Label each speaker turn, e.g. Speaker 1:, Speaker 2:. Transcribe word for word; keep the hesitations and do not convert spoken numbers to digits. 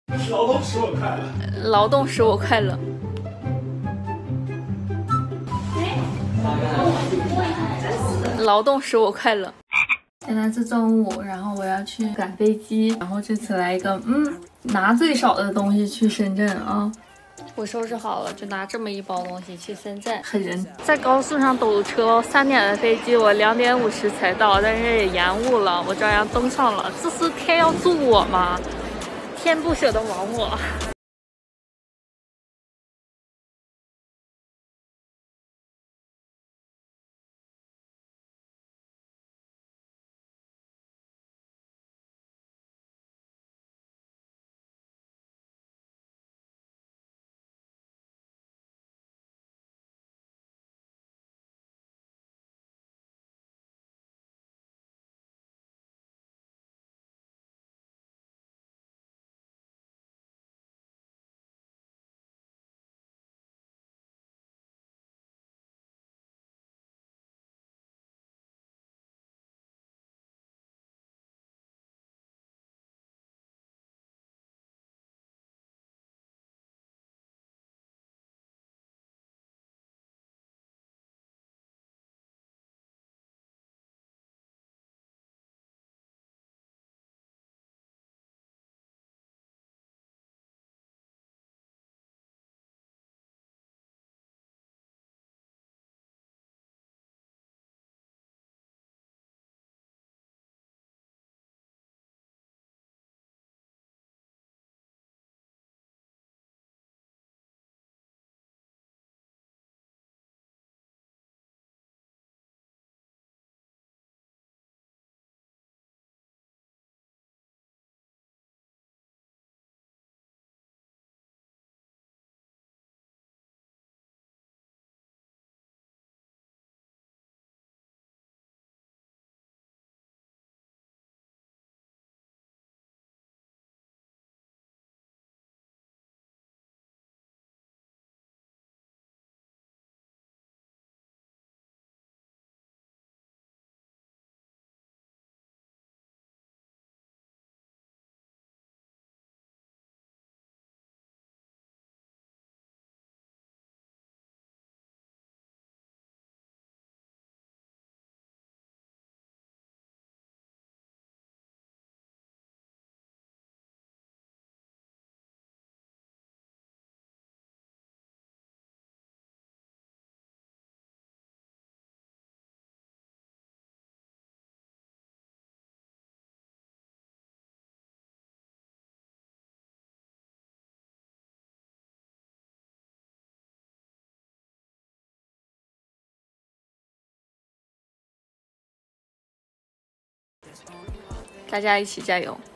Speaker 1: 劳动使我快乐，
Speaker 2: 劳动使我快乐。劳动使我快乐。现在是中午，然后我要去赶飞机，然后这次来一个嗯，拿最少的东西去深圳啊。我收拾好了，就拿这么一包东西去深圳。狠人，在高速上堵车，三点的飞机我两点五十才到，但是也延误了，我照样登上了。这是天要助我吗？天不舍得亡我。大家一起加油！